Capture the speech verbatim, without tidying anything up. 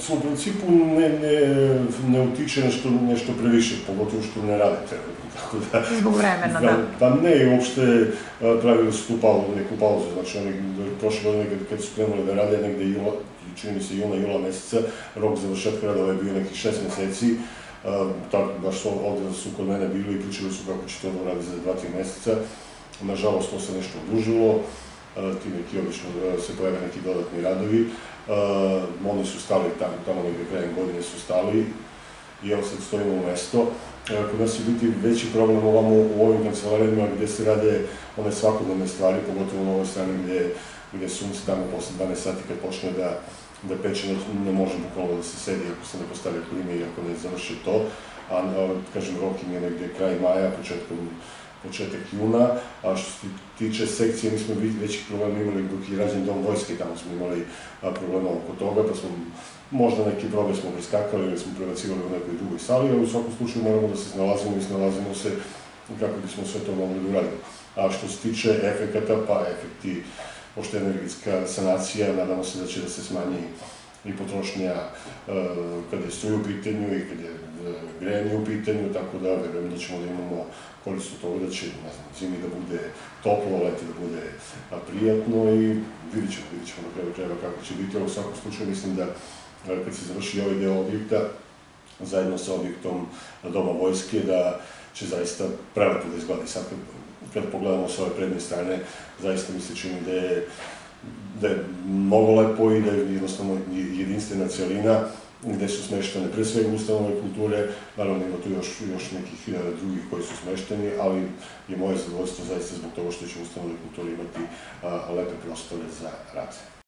U principu ne, ne, ne utiče nešto, nešto previše, pogotovo što ne rade trenutno, tako da... Zbog vremena, da. Pa ne, i uopšte pravili su tu pauzu, neku pauzu, znači oni prošle godine kad, kad su krenuli da rade negde jula, čini mi se juna, jula meseca, rok završetka radova je bio nekih šest meseci, tako baš su ovde su kod mene bili i pričali su kako će to da uradi za dva, tri meseca. Nažalost, to se nešto odužilo, ti neki obično se pojave neki dodatni radovi. Uh, oni su stali tamo, tamo negde krajem godine su stali i evo sad stojimo u mesto. Uh, kod nas će biti veći problem ovamo u ovim kancelarijama gde se rade one svakodnevne stvari, pogotovo na ovoj strani gde, gde sunce tamo posle dvanaest sati kad počne da, da peče, ne, ne može bukvalno da se sedi ako se ne postave klime i ako ne završi to. A, a kažem, rok im je negde kraj maja, početkom početak juna, a što se tiče sekcije, mi smo većih problema imali dok je rađen dom vojske, tamo smo imali problema oko toga, pa smo možda neki problem smo priskakali ili smo prebacivali u nekoj drugoj sali, ali u svakom slučaju moramo da se snalazimo i snalazimo se kako bismo sve to mogli da uradimo. A što se tiče efekata, pa efekti, pošto je energetska sanacija, nadamo se da će da se smanji i potrošnja kada je struja u pitanju i kada je grejanje u pitanju, tako da verujem da ćemo da imamo korist od toga da će, ne znam, zimi da bude toplo, leti da bude prijatno i vidit ćemo, vidit ćemo na kraju krajeva kako će biti. U svakom slučaju mislim da kad se završi ovaj deo objekta, zajedno sa objektom Doma vojske, da će zaista prelepo da izgleda. Sad kad pogledamo s ove prednje strane, zaista mi se čini da je da je mnogo lepo i da je jednostavno jedinstvena celina gde su smeštene pre svega ustanove kulture, naravno ima tu još, još nekih drugih koji su smešteni, ali je moje zadovoljstvo zaista zbog toga što će ustanove kulture imati lepe prostore za rad.